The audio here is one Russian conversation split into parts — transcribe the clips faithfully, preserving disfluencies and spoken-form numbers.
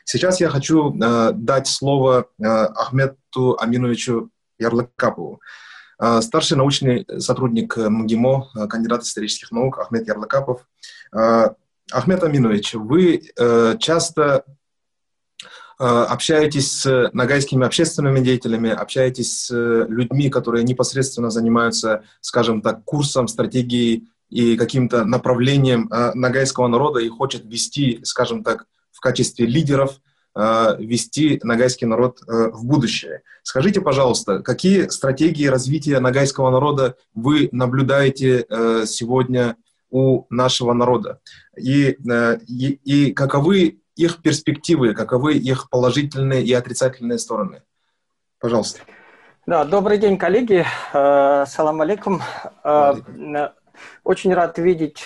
Сейчас я хочу э, дать слово э, Ахмету Аминовичу Ярлыкапову. Э, старший научный сотрудник МГИМО, э, кандидат исторических наук Ахмет Ярлыкапов. Э, Ахмет Аминович, вы э, часто э, общаетесь с ногайскими общественными деятелями, общаетесь с людьми, которые непосредственно занимаются, скажем так, курсом, стратегией и каким-то направлением э, ногайского народа и хочет вести, скажем так, в качестве лидеров э, вести ногайский народ э, в будущее. Скажите, пожалуйста, какие стратегии развития ногайского народа вы наблюдаете э, сегодня у нашего народа? И, э, и, и каковы их перспективы, каковы их положительные и отрицательные стороны? Пожалуйста. Да, добрый день, коллеги. Салам алейкум. Очень рад видеть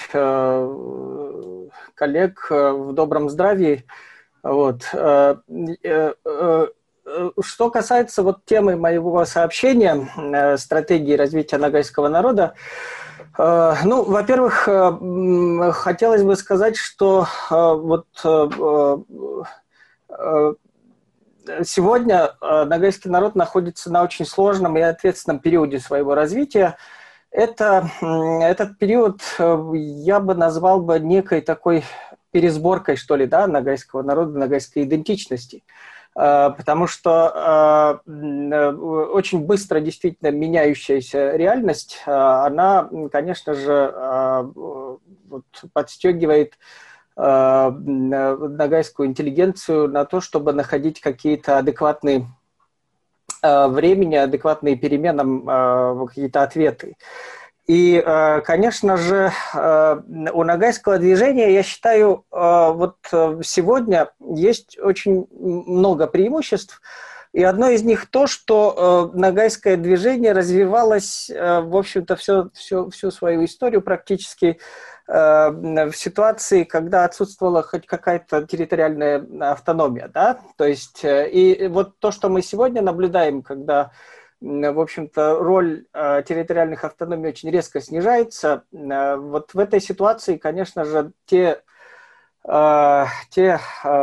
коллег в добром здравии. Вот. Что касается вот темы моего сообщения «Стратегии развития ногайского народа», ну, во-первых, хотелось бы сказать, что вот сегодня ногайский народ находится на очень сложном и ответственном периоде своего развития. Это, этот период я бы назвал бы некой такой пересборкой, что ли, да, ногайского народа, ногайской идентичности. Потому что очень быстро действительно меняющаяся реальность, она, конечно же, вот, подстегивает ногайскую интеллигенцию на то, чтобы находить какие-то адекватные времени, адекватные переменам какие-то ответы. И, конечно же, у ногайского движения, я считаю, вот сегодня есть очень много преимуществ. И одно из них то, что ногайское движение развивалось, в общем-то, всю, всю, всю свою историю практически в ситуации, когда отсутствовала хоть какая-то территориальная автономия. Да? То есть, и вот то, что мы сегодня наблюдаем, когда, в общем-то, роль территориальных автономий очень резко снижается, вот в этой ситуации, конечно же, те... те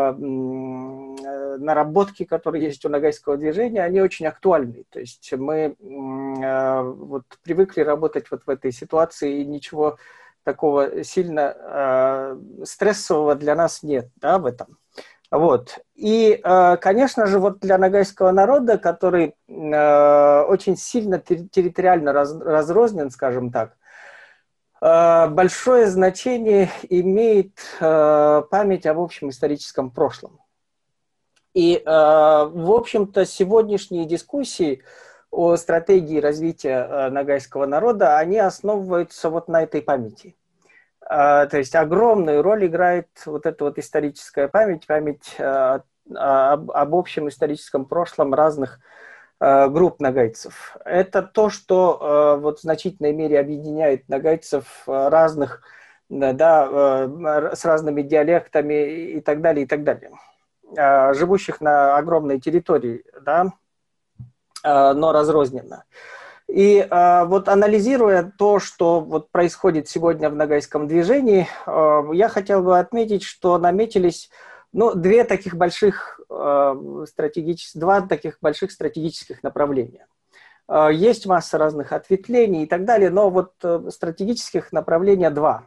наработки, которые есть у ногайского движения, они очень актуальны. То есть мы вот привыкли работать вот в этой ситуации, и ничего такого сильно стрессового для нас нет, да, в этом. Вот. И, конечно же, вот для ногайского народа, который очень сильно территориально разрознен, скажем так, большое значение имеет память об общем историческом прошлом. И, в общем-то, сегодняшние дискуссии о стратегии развития ногайского народа, они основываются вот на этой памяти. То есть огромную роль играет вот эта вот историческая память, память об, об общем историческом прошлом разных групп ногайцев. Это то, что вот в значительной мере объединяет ногайцев разных, да, с разными диалектами и так далее, и так далее, живущих на огромной территории, да, но разрозненно. И вот анализируя то, что вот происходит сегодня в ногайском движении, я хотел бы отметить, что наметились ну, две таких больших стратегических, два таких больших стратегических направления. Есть масса разных ответвлений и так далее, но вот стратегических направления два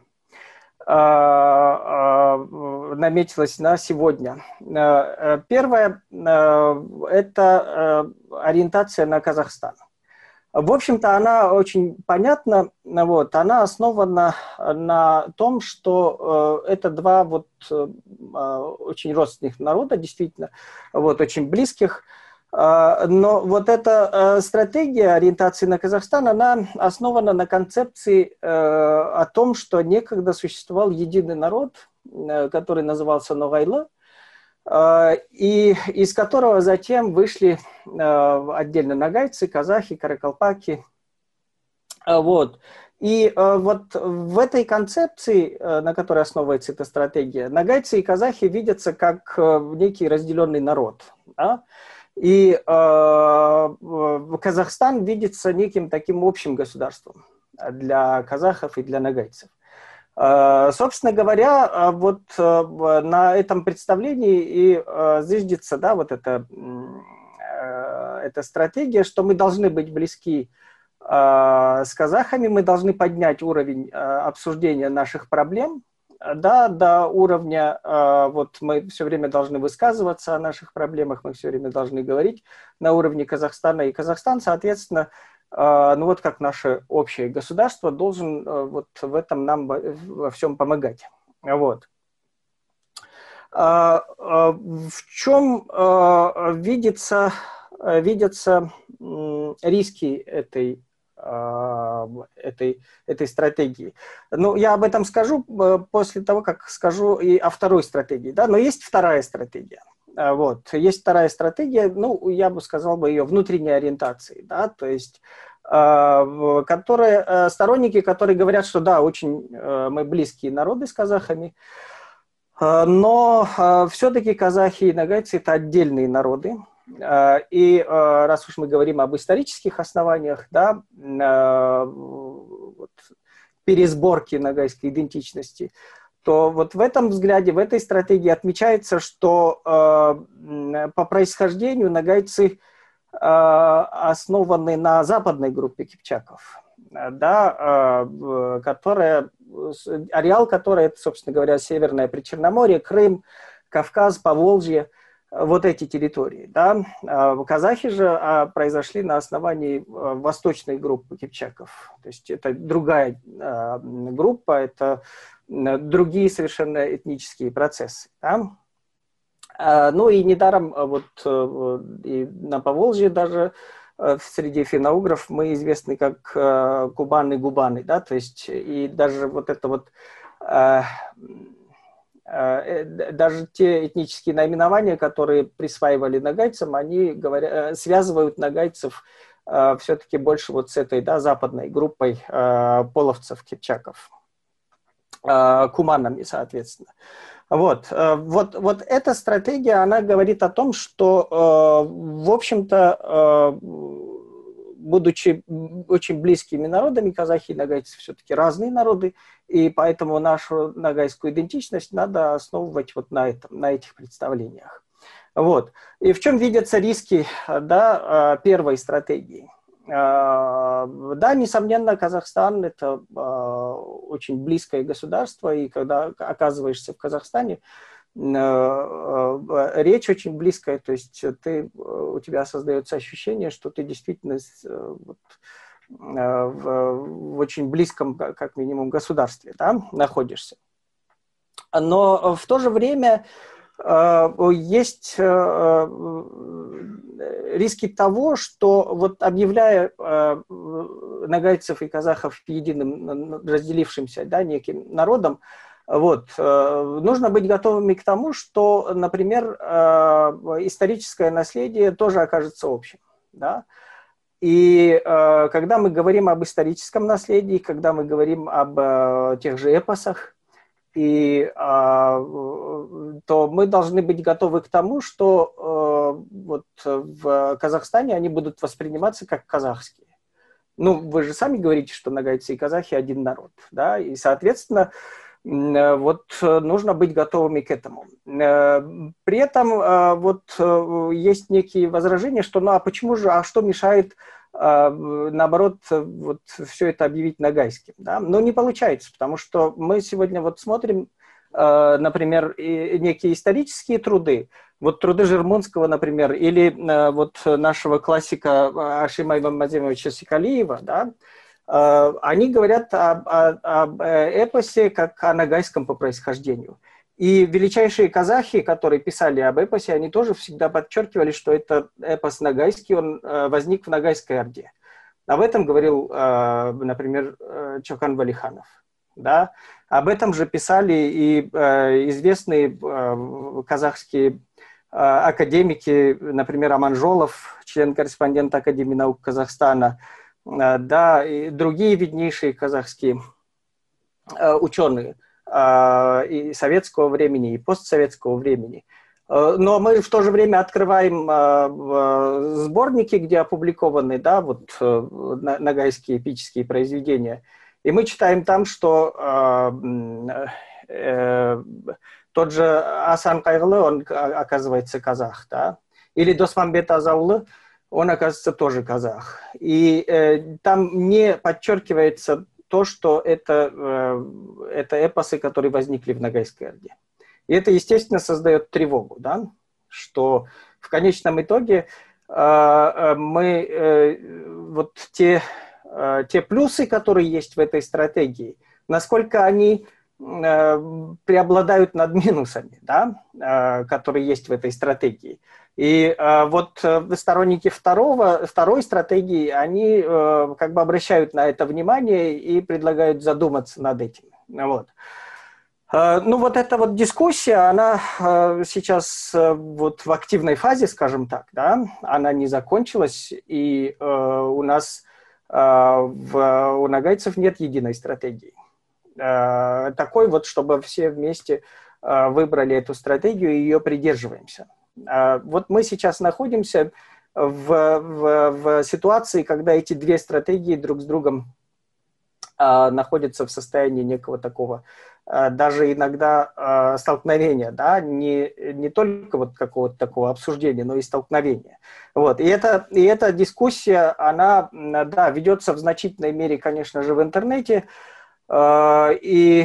наметилось на сегодня. Первое – это ориентация на Казахстан. В общем-то, она очень понятна, вот, она основана на том, что э, это два вот, э, очень родственных народа, действительно, вот, очень близких, э, но вот эта э, стратегия ориентации на Казахстан, она основана на концепции э, о том, что некогда существовал единый народ, э, который назывался Ноғайлы, и из которого затем вышли отдельно ногайцы, казахи, каракалпаки. Вот. И вот в этой концепции, на которой основывается эта стратегия, ногайцы и казахи видятся как некий разделенный народ. Да? И Казахстан видится неким таким общим государством для казахов и для ногайцев. Собственно говоря, вот на этом представлении и зиждется, да, вот эта, эта стратегия, что мы должны быть близки с казахами, мы должны поднять уровень обсуждения наших проблем, да, до уровня, вот мы все время должны высказываться о наших проблемах, мы все время должны говорить на уровне Казахстана, и Казахстан, соответственно, ну вот как наше общее государство должен вот в этом нам во всем помогать. Вот. В чем видится, видятся риски этой, этой, этой стратегии? Ну, я об этом скажу после того, как скажу и о второй стратегии. Да? Но есть вторая стратегия. Вот. Есть вторая стратегия, ну, я бы сказал бы ее внутренней ориентации, да, то есть, э, которые, э, сторонники, которые говорят, что да, очень э, мы близкие народы с казахами, э, но э, все-таки казахи и нагайцы – это отдельные народы, э, и э, раз уж мы говорим об исторических основаниях, да, э, вот, пересборки нагайской идентичности, то вот в этом взгляде, в этой стратегии отмечается, что э, по происхождению нагайцы э, основаны на западной группе кипчаков, да, э, которая, ареал которой, это, собственно говоря, Северное Причерноморье, Крым, Кавказ, Поволжье, вот эти территории. Да. Казахи же произошли на основании восточной группы кипчаков, то есть это другая э, группа, это другие совершенно этнические процессы. Да? Ну и недаром вот и на Поволжье даже среди финно-угров мы известны как кубаны-губаны, да, то есть и даже вот это вот даже те этнические наименования, которые присваивали нагайцам, они говорят, связывают нагайцев все-таки больше вот с этой, да, западной группой половцев-кипчаков, куманами, соответственно. Вот. Вот, вот эта стратегия, она говорит о том, что, в общем-то, будучи очень близкими народами, казахи и нагайцы все-таки разные народы, и поэтому нашу нагайскую идентичность надо основывать вот на этом, на этих представлениях. Вот. И в чем видятся риски, да, первой стратегии? Да, несомненно, Казахстан – это очень близкое государство, и когда оказываешься в Казахстане, речь очень близкая, то есть ты, у тебя создается ощущение, что ты действительно вот, в, в очень близком, как минимум, государстве, да, находишься. Но в то же время есть риски того, что вот объявляя нагайцев и казахов единым, разделившимся, да, неким народом, вот, нужно быть готовыми к тому, что, например, историческое наследие тоже окажется общим. Да? И когда мы говорим об историческом наследии, когда мы говорим об тех же эпосах, и, то мы должны быть готовы к тому, что вот в Казахстане они будут восприниматься как казахские. Ну, вы же сами говорите, что нагайцы и казахи один народ, да, и, соответственно, вот нужно быть готовыми к этому. При этом вот есть некие возражения, что, ну, а почему же, а что мешает, наоборот, вот все это объявить нагайским, да? Но не получается, потому что мы сегодня вот смотрим, например, некие исторические труды, вот труды Жермунского, например, или вот нашего классика Ашима Мамаземовича Сикалиева, да, они говорят об, об эпосе как о нагайском по происхождению. И величайшие казахи, которые писали об эпосе, они тоже всегда подчеркивали, что это эпос нагайский, он возник в Нагайской Орде. Об этом говорил, например, Чокан Валиханов. Да? Об этом же писали и известные казахские академики, например, Аманжолов, член-корреспондент Академии наук Казахстана, да, и другие виднейшие казахские ученые и советского времени, и постсоветского времени. Но мы в то же время открываем сборники, где опубликованы, да, вот нагайские эпические произведения. И мы читаем там, что э, э, тот же Асан Кайгылы, он, оказывается, казах, да? Или Досмамбет Азаулы, он, оказывается, тоже казах. И э, там не подчеркивается то, что это, э, это эпосы, которые возникли в Ногайской Орде. И это, естественно, создает тревогу, да? Что в конечном итоге э, мы э, вот те, э, те плюсы, которые есть в этой стратегии, насколько они преобладают над минусами, да, которые есть в этой стратегии. И вот сторонники второго, второй стратегии, они как бы обращают на это внимание и предлагают задуматься над этим. Вот. Ну вот эта вот дискуссия, она сейчас вот в активной фазе, скажем так, да, она не закончилась, и у нас, в, у нагайцев нет единой стратегии. Такой вот, чтобы все вместе выбрали эту стратегию и ее придерживаемся. Вот мы сейчас находимся в, в, в ситуации, когда эти две стратегии друг с другом находятся в состоянии некого такого, даже иногда столкновения, да, не, не только вот какого-то такого обсуждения, но и столкновения. Вот. И, это, и эта дискуссия, она, да, ведется в значительной мере, конечно же, в интернете. И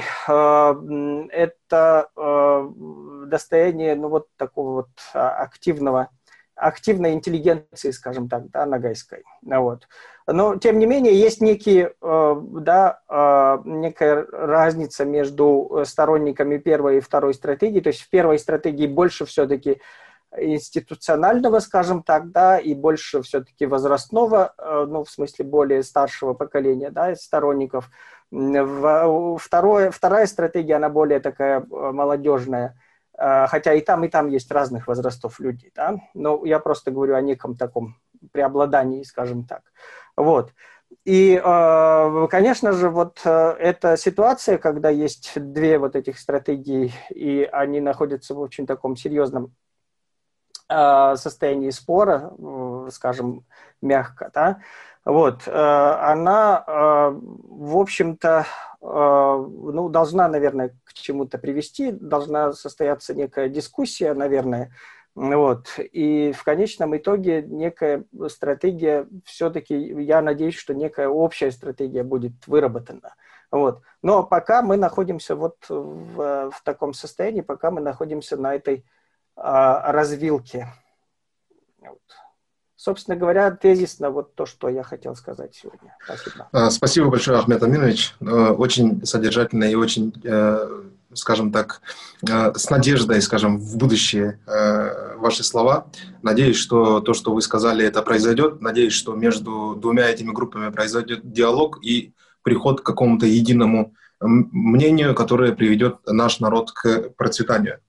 это достояние, ну, вот такого вот активного, активной интеллигенции, скажем так, да, ногайской. Вот. Но, тем не менее, есть некие, да, некая разница между сторонниками первой и второй стратегии. То есть в первой стратегии больше все-таки институционального, скажем так, да, и больше все-таки возрастного, ну, в смысле более старшего поколения, да, сторонников. Второе, вторая стратегия, она более такая молодежная, хотя и там, и там есть разных возрастов людей, да, но я просто говорю о неком таком преобладании, скажем так. Вот. И, конечно же, вот эта ситуация, когда есть две вот этих стратегии, и они находятся в очень таком серьезном состоянии спора, скажем, мягко, да, вот, она, в общем-то, ну, должна, наверное, к чему-то привести, должна состояться некая дискуссия, наверное, вот, и в конечном итоге некая стратегия, все-таки, я надеюсь, что некая общая стратегия будет выработана, вот, но пока мы находимся вот в, в таком состоянии, пока мы находимся на этой а, развилке, вот. Собственно говоря, тезисно вот то, что я хотел сказать сегодня. Спасибо. Спасибо большое, Ахмед Аминович. Очень содержательно и очень, скажем так, с надеждой, скажем, в будущее ваши слова. Надеюсь, что то, что вы сказали, это произойдет. Надеюсь, что между двумя этими группами произойдет диалог и приход к какому-то единому мнению, которое приведет наш народ к процветанию.